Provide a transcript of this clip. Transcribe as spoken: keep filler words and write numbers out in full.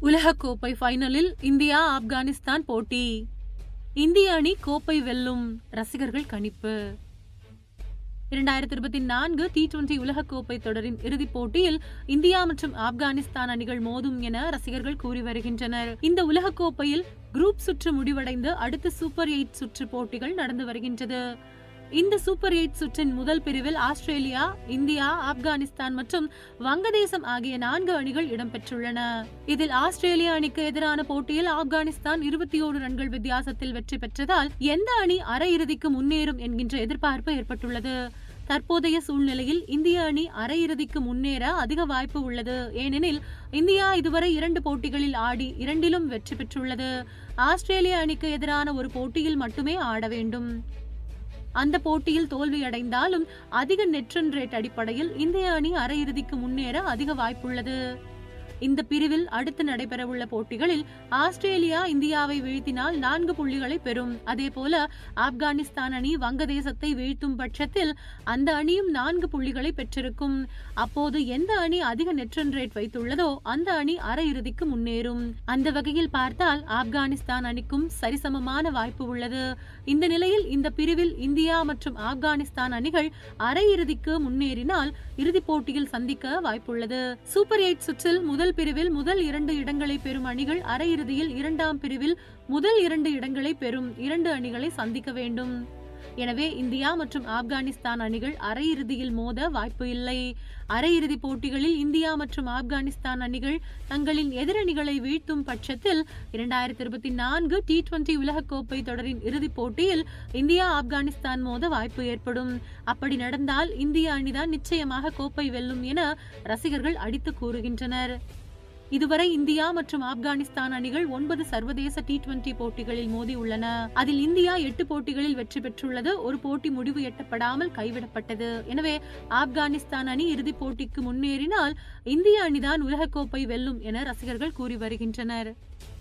உலகக்கோப்பை ஃபைனலில் இந்தியா ஆப்கானிஸ்தான் போட்டி. இந்திய அணி கோப்பை வெல்லும், ரசிகர்கள் கணிப்பு. இரண்டாயிரத்தி இருபத்தி நான்கு டி டுவெண்டி உலகக்கோப்பை தொடரின் இறுதிப் போட்டியில் இந்தியா மற்றும் ஆப்கானிஸ்தான் அணிகள் மோதும் என ரசிகர்கள் கூறி வருகின்றனர். இந்த உலகக்கோப்பையில் குரூப் சுற்று முடிவடைந்து அடுத்த சூப்பர் எயிட் சுற்று போட்டிகள் நடந்து வருகின்றது. இந்த சூப்பர் எயிட் சுற்றின் முதல் பிரிவில் ஆஸ்திரேலியா, இந்தியா, ஆப்கானிஸ்தான் மற்றும் வங்கதேசம் ஆகிய நான்கு அணிகள் இடம்பெற்றுள்ளன. இதில் ஆஸ்திரேலியா அணிக்கு எதிரான போட்டியில் ஆப்கானிஸ்தான் இருபத்தி ஓரு ரன்கள் வித்தியாசத்தில் வெற்றி பெற்றதால் எந்த அணி அரையிறுதிக்கு முன்னேறும் என்கின்ற எதிர்பார்ப்பு ஏற்பட்டுள்ளது. தற்போதைய சூழ்நிலையில் இந்திய அணி அரையிறுதிக்கு முன்னேற அதிக வாய்ப்பு உள்ளது. ஏனெனில் இந்தியா இதுவரை இரண்டு போட்டிகளில் ஆடி இரண்டிலும் வெற்றி பெற்றுள்ளது. ஆஸ்திரேலிய அணிக்கு எதிரான ஒரு போட்டியில் மட்டுமே ஆட வேண்டும். அந்த போட்டியில் தோல்வியடைந்தாலும் அதிக நெட் ரன் ரேட் அடிப்படையில் இந்திய அணி அரையிறுதிக்கு முன்னேற அதிக வாய்ப்புள்ளது. இந்த பிரிவில் அடுத்து நடைபெறவுள்ள போட்டிகளில் ஆஸ்திரேலியா இந்தியாவை வீழ்த்தினால் நான்கு புள்ளிகளை பெறும். அதே போல ஆப்கானிஸ்தான் அணி வங்கதேசத்தை வீழ்த்தும் பட்சத்தில் அந்த அணியும் நான்கு புள்ளிகளை பெற்றிருக்கும். அப்போது எந்த அணி அதிக நெட் ரன் ரேட் வைத்துள்ளதோ அந்த அணி அரையிறுதிக்கு முன்னேறும். அந்த வகையில் பார்த்தால் ஆப்கானிஸ்தான் அணிக்கும் சரிசமமான வாய்ப்பு உள்ளது. இந்த நிலையில் இந்த பிரிவில் இந்தியா மற்றும் ஆப்கானிஸ்தான் அணிகள் அரையிறுதிக்கு முன்னேறினால் இறுதிப் போட்டியில் சந்திக்க வாய்ப்புள்ளது. சூப்பர் எயிட் சுற்றில் முதல் பிரிவில் முதல் இரண்டு இடங்களை பெறும் அணிகள் அரையிறுதியில் இரண்டாம் பிரிவில் முதல் இரண்டு இடங்களை பெறும் இரண்டு அணிகளை சந்திக்க வேண்டும். எனவே இந்தியா மற்றும் ஆப்கானிஸ்தான் அணிகள் அரையிறுதியில் மோத வாய்ப்பு இல்லை. அரையிறுதி போட்டிகளில் இந்தியா மற்றும் ஆப்கானிஸ்தான் அணிகள் தங்களின் எதிரணிகளை வீழ்த்தும் பட்சத்தில் இரண்டாயிரத்தி இருபத்தி நான்கு டி டுவெண்டி உலகக்கோப்பை தொடரின் இறுதிப் போட்டியில் இந்தியா ஆப்கானிஸ்தான் மோத வாய்ப்பு ஏற்படும். அப்படி நடந்தால் இந்திய அணிதான் நிச்சயமாக கோப்பை வெல்லும் என ரசிகர்கள் அடித்து கூறுகின்றனர். இதுவரை இந்தியா மற்றும் ஆப்கானிஸ்தான் அணிகள் ஒன்பது சர்வதேச டி டுவெண்டி போட்டிகளில் மோதி உள்ளன. அதில் இந்தியா எட்டு போட்டிகளில் வெற்றி பெற்றுள்ளது. ஒரு போட்டி முடிவு எட்டப்படாமல் கைவிடப்பட்டது. எனவே ஆப்கானிஸ்தான் அணி இறுதிப் போட்டிக்கு முன்னேறினால் இந்திய அணிதான் உலகக்கோப்பை வெல்லும் என ரசிகர்கள் கூறி வருகின்றனர்.